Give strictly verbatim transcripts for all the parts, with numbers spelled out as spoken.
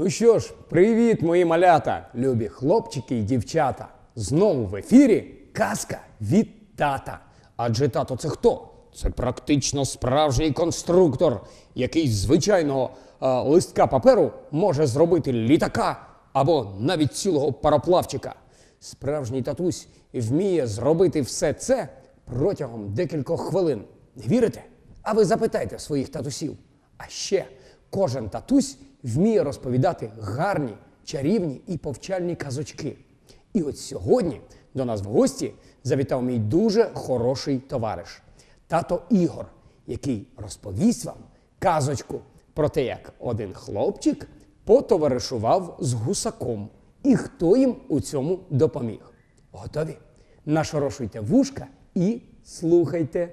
Ну що ж, привіт, мої малята, любі хлопчики і дівчата. Знову в ефірі казка від тата. Адже тато це хто? Це практично справжній конструктор, який з звичайного е, листка паперу може зробити літака або навіть цілого пароплавчика. Справжній татусь вміє зробити все це протягом декількох хвилин. Не вірите? А ви запитайте своїх татусів. А ще кожен татусь вміє розповідати гарні, чарівні і повчальні казочки. І от сьогодні до нас в гості завітав мій дуже хороший товариш – тато Ігор, який розповість вам казочку про те, як один хлопчик потоваришував з гусаком і хто їм у цьому допоміг. Готові? Нашорошуйте вушка і слухайте.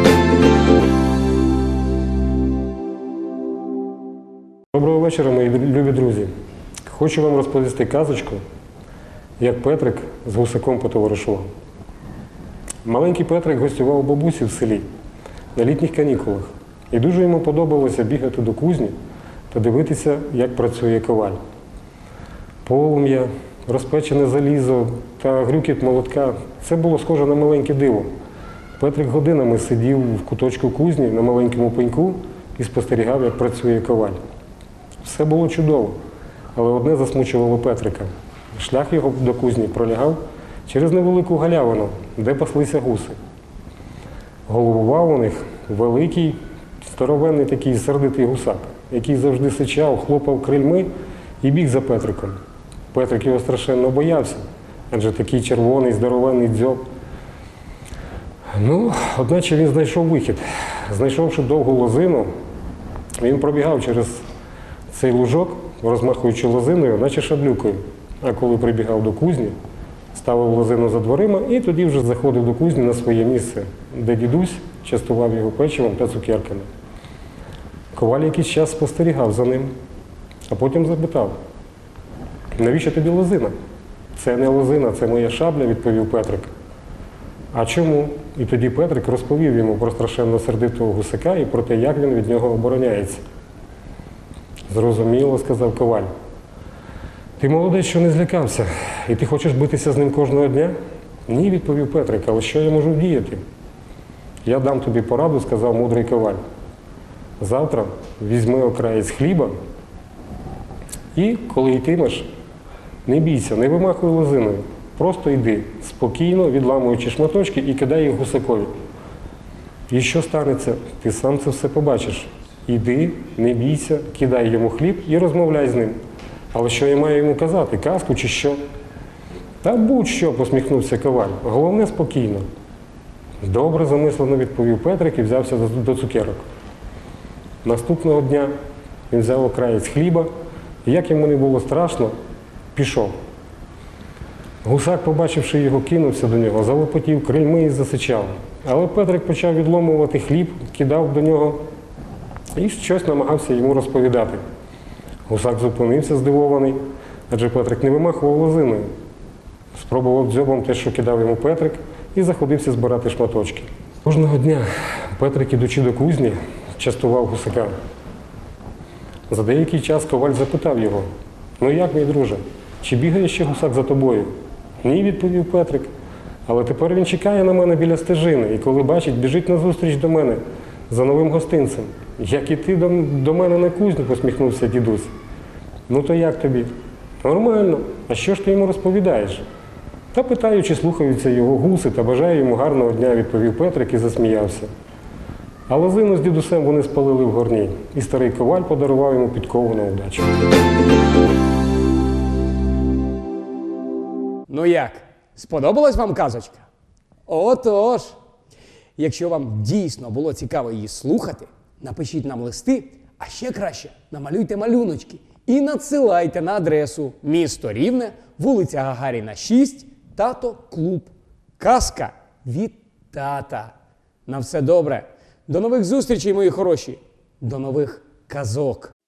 Доброго вечора, мої любі друзі. Хочу вам розповісти казочку, як Петрик з гусаком потоваришував. Маленький Петрик гостював у бабусі в селі на літніх канікулах. І дуже йому подобалося бігати до кузні та дивитися, як працює коваль. Полум'я, розпечене залізо та грюкіт молотка – це було схоже на маленьке диво. Петрик годинами сидів в куточку кузні на маленькому пеньку і спостерігав, як працює коваль. Все було чудово, але одне засмучувало Петрика. Шлях його до кузні пролягав через невелику галявину, де паслися гуси. Головував у них великий, здоровенний такий сердитий гусак, який завжди сичав, хлопав крильми і біг за Петриком. Петрик його страшенно боявся, адже такий червоний, здоровенний дзьоб. Ну, одначе він знайшов вихід. Знайшовши довгу лозину, він пробігав через цей лужок, розмахуючи лозиною, наче шаблюкою. А коли прибігав до кузні, ставив лозину за дверима і тоді вже заходив до кузні на своє місце, де дідусь частував його печивом та цукерками. Коваль якийсь час спостерігав за ним, а потім запитав: «Навіщо тобі лозина?» «Це не лозина, це моя шабля», – відповів Петрик. «А чому?» І тоді Петрик розповів йому про страшенно сердитого гусака і про те, як він від нього обороняється. «Зрозуміло», – сказав коваль. «Ти молодець, що не злякався. І ти хочеш битися з ним кожного дня?» «Ні», – відповів Петрик, – «але що я можу вдіяти?» «Я дам тобі пораду», – сказав мудрий коваль. «Завтра візьми окраєць хліба і, коли йтимеш, не бійся, не вимахуй лозиною. Просто йди, спокійно, відламуючи шматочки і кидай їх гусакові. І що станеться? Ти сам це все побачиш. Іди, не бійся, кидай йому хліб і розмовляй з ним. Але що я маю йому казати? Казку чи що?» «Та будь-що», – посміхнувся коваль. «Головне, спокійно». «Добре», – замислено відповів Петрик і взявся до цукерок. Наступного дня він взяв окраєць хліба і, як йому не було страшно, пішов. Гусак, побачивши його, кинувся до нього, залопотів крильми і засичав. Але Петрик почав відломувати хліб, кидав до нього і щось намагався йому розповідати. Гусак зупинився здивований, адже Петрик не вимахував лозиною. Спробував дзьобом те, що кидав йому Петрик, і заходився збирати шматочки. Кожного дня Петрик, ідучи до кузні, частував гусака. За деякий час коваль запитав його: «Ну як, мій друже, чи бігає ще гусак за тобою?» «Ні», – відповів Петрик, «але тепер він чекає на мене біля стежини, і коли бачить, біжить назустріч до мене за новим гостинцем». «Як і ти до, до мене на кузню», – посміхнувся дідусь. «Ну то як тобі?» «Нормально. А що ж ти йому розповідаєш?» «Та питаю, чи слухаються його гуси, та бажаю йому гарного дня», – відповів Петрик і засміявся. А лозину з дідусем вони спалили в горні, і старий коваль подарував йому підкову на удачу. Ну як, сподобалась вам казочка? Отож, якщо вам дійсно було цікаво її слухати, напишіть нам листи, а ще краще намалюйте малюночки і надсилайте на адресу місто Рівне, вулиця Гагаріна, шість, Тато Клуб. Казка від тата. На все добре. До нових зустрічей, мої хороші. До нових казок.